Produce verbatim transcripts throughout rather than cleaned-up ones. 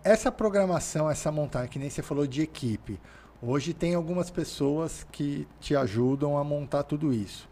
essa programação, essa montagem, que nem você falou de equipe, hoje tem algumas pessoas que te ajudam a montar tudo isso.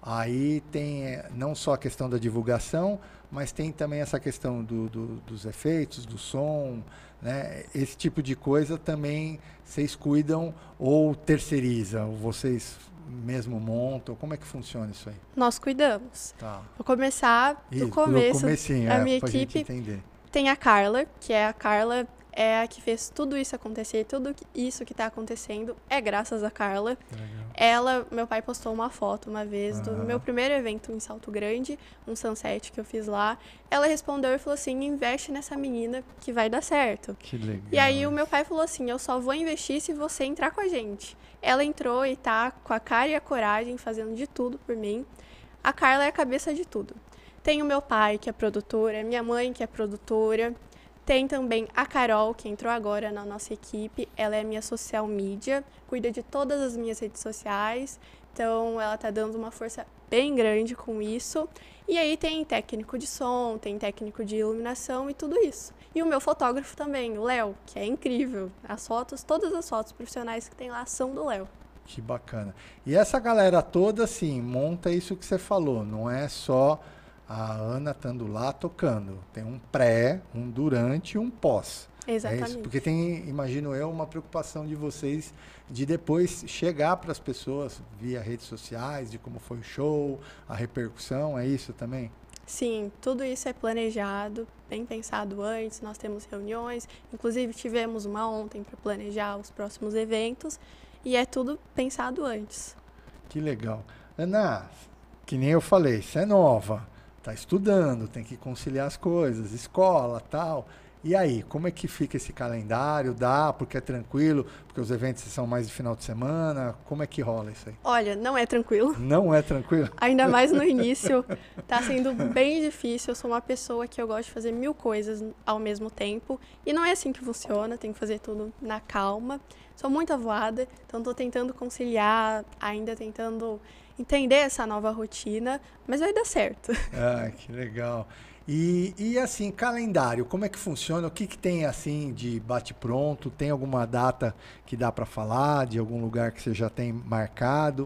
Aí tem eh, não só a questão da divulgação, mas tem também essa questão do, do, dos efeitos, do som, né? Esse tipo de coisa também vocês cuidam ou terceirizam, ou vocês mesmo montam? Como é que funciona isso aí? Nós cuidamos. Tá. Vou começar do Isso, começo. do comecinho, A é, minha pra gente equipe entender. tem a Carla, que é a Carla, é a que fez tudo isso acontecer, tudo isso que está acontecendo é graças a Carla. Legal. Ela, meu pai postou uma foto uma vez do Aham. meu primeiro evento em Salto Grande, um sunset que eu fiz lá. Ela respondeu e falou assim, investe nessa menina que vai dar certo. Que legal. E aí o meu pai falou assim, eu só vou investir se você entrar com a gente. Ela entrou e tá com a cara e a coragem, fazendo de tudo por mim. A Carla é a cabeça de tudo. Tem o meu pai, que é produtora, minha mãe, que é produtora. Tem também a Carol, que entrou agora na nossa equipe. Ela é minha social media, cuida de todas as minhas redes sociais. Então, ela tá dando uma força bem grande com isso. E aí tem técnico de som, tem técnico de iluminação e tudo isso. E o meu fotógrafo também, o Léo, que é incrível. As fotos, todas as fotos profissionais que tem lá são do Léo. Que bacana. E essa galera toda, assim, monta isso que você falou. Não é só a Ana estando lá tocando. Tem um pré, um durante e um pós. Exatamente. É isso? Porque tem, imagino eu, uma preocupação de vocês de depois chegar para as pessoas via redes sociais, de como foi o show, a repercussão. É isso também? Sim, tudo isso é planejado, bem pensado antes. Nós temos reuniões, inclusive tivemos uma ontem para planejar os próximos eventos. E é tudo pensado antes. Que legal. Ana, que nem eu falei, você é nova, tá estudando, tem que conciliar as coisas, escola, tal. E aí, como é que fica esse calendário? Dá porque é tranquilo? Porque os eventos são mais de final de semana? Como é que rola isso aí? Olha, não é tranquilo. Não é tranquilo? Ainda mais no início, tá sendo bem difícil. Eu sou uma pessoa que eu gosto de fazer mil coisas ao mesmo tempo. E não é assim que funciona, tem que fazer tudo na calma. Sou muito avoada, então estou tentando conciliar, ainda tentando entender essa nova rotina, mas vai dar certo. Ah, que legal. E, e assim, calendário, como é que funciona? O que, que tem assim de bate-pronto? Tem alguma data que dá para falar, de algum lugar que você já tem marcado?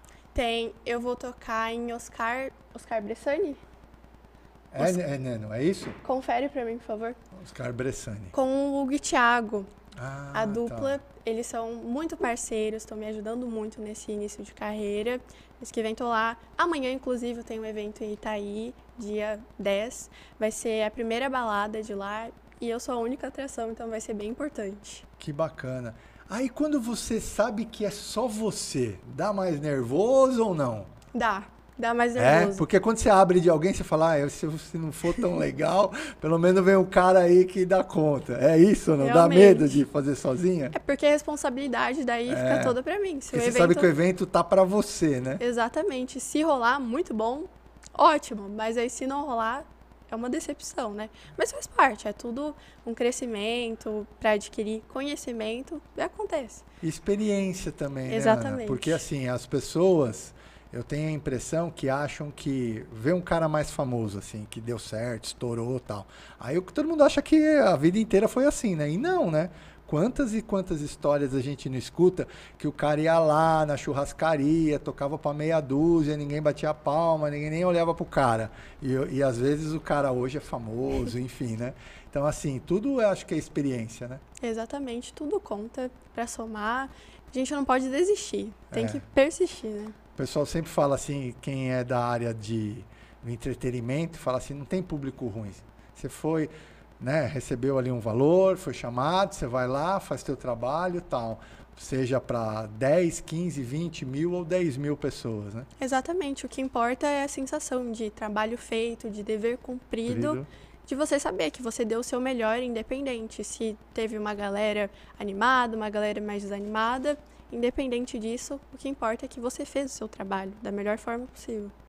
Tem, eu vou tocar em Oscar, Oscar Bressani. É, é, né, não é isso? Confere para mim, por favor. Oscar Bressani. Com o Hugo e Thiago. Ah, A dupla, tá. eles são muito parceiros, estão me ajudando muito nesse início de carreira. Mês que vem tô lá. Amanhã, inclusive, eu tenho um evento em Itaí, dia dez. Vai ser a primeira balada de lá e eu sou a única atração, então vai ser bem importante. Que bacana. Aí quando você sabe que é só você, dá mais nervoso ou não? Dá, dá mais É, nervoso. porque quando você abre de alguém, você fala, ah, se você não for tão legal, pelo menos vem um cara aí que dá conta. É isso, não? Dá Realmente. medo de fazer sozinha? É porque a responsabilidade daí É. fica toda pra mim. Se Porque o você evento... sabe que o evento tá pra você, né? Exatamente. Se rolar, muito bom, ótimo. Mas aí se não rolar, é uma decepção, né? Mas faz parte, é tudo um crescimento para adquirir conhecimento e acontece. Experiência também, né, Ana? Exatamente. Porque assim, as pessoas, eu tenho a impressão que acham que vê um cara mais famoso, assim, que deu certo, estourou e tal. Aí todo mundo acha que a vida inteira foi assim, né? E não, né? Quantas e quantas histórias a gente não escuta que o cara ia lá na churrascaria, tocava pra meia dúzia, ninguém batia a palma, ninguém nem olhava pro cara. E, e às vezes o cara hoje é famoso, enfim, né? Então, assim, tudo eu acho que é experiência, né? Exatamente, tudo conta para somar. A gente não pode desistir, tem É. que persistir, né? O pessoal sempre fala assim, quem é da área de do entretenimento, fala assim, não tem público ruim. Você foi... né, recebeu ali um valor, foi chamado, você vai lá, faz teu trabalho e tal, seja para dez, quinze, vinte mil ou dez mil pessoas, né? Exatamente, o que importa é a sensação de trabalho feito, de dever cumprido, Cumprido. de você saber que você deu o seu melhor independente, se teve uma galera animada, uma galera mais desanimada, independente disso, o que importa é que você fez o seu trabalho da melhor forma possível.